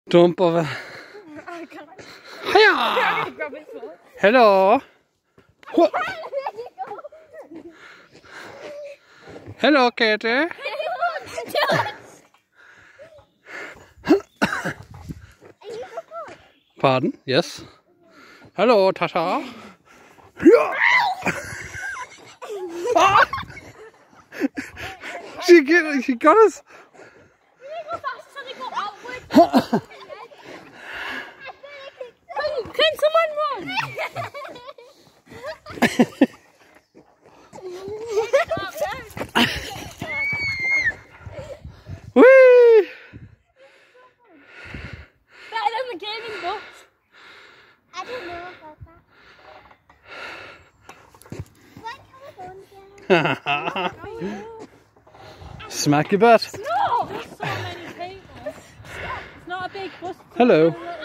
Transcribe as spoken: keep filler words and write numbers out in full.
Jump over. I can't. Hiya! Grab it for. Hello. What? Hello, Katie. Pardon? Yes. Hello, Tasha. Yeah. Ah! She get, she got us. Can someone run? Whee! Better than the gaming bus. I don't know about that. What California? Smack your butt. No! There's so many people. It's not a big bus. Hello.